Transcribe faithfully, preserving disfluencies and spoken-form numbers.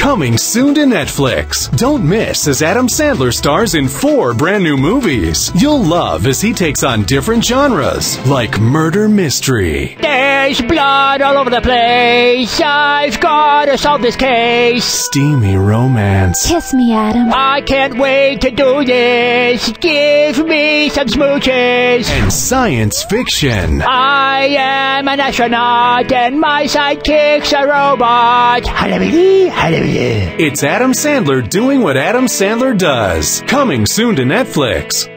Coming soon to Netflix. Don't miss as Adam Sandler stars in four brand new movies. You'll love as he takes on different genres, like murder mystery. There's blood all over the place. I've got to solve this case. Steamy romance. Kiss me, Adam. I can't wait to do this. Give me some smooches. And science fiction. I am an astronaut and my sidekick's a robot. It's Adam Sandler doing what Adam Sandler does. Coming soon to Netflix.